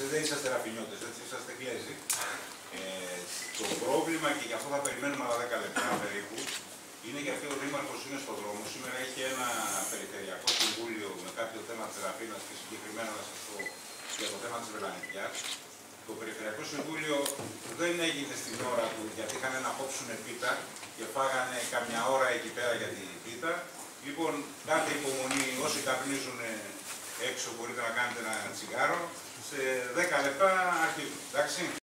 δεν είσαστε ραφινιώτες, έτσι, είσαστε Γλέζοι. Το πρόβλημα, και γι' αυτό θα περιμένουμε άλλα 10 λεπτά περίπου, είναι γιατί ο Δήμαρχος είναι στον δρόμο. Σήμερα έχει ένα περιφερειακό συμβούλιο με κάποιο θέμα της Ραφίνας και συγκεκριμένα να σας πω για το θέμα της Βελανικιάς. Το Περιφερειακό Συμβούλιο δεν έγινε στην ώρα του, γιατί είχαν να κόψουν πίτα και φάγανε καμιά ώρα εκεί πέρα για την πίτα. Λοιπόν, κάντε υπομονή, όσοι καπνίζουν έξω μπορείτε να κάνετε ένα τσιγάρο. Σε 10 λεπτά αρχίζουν, εντάξει.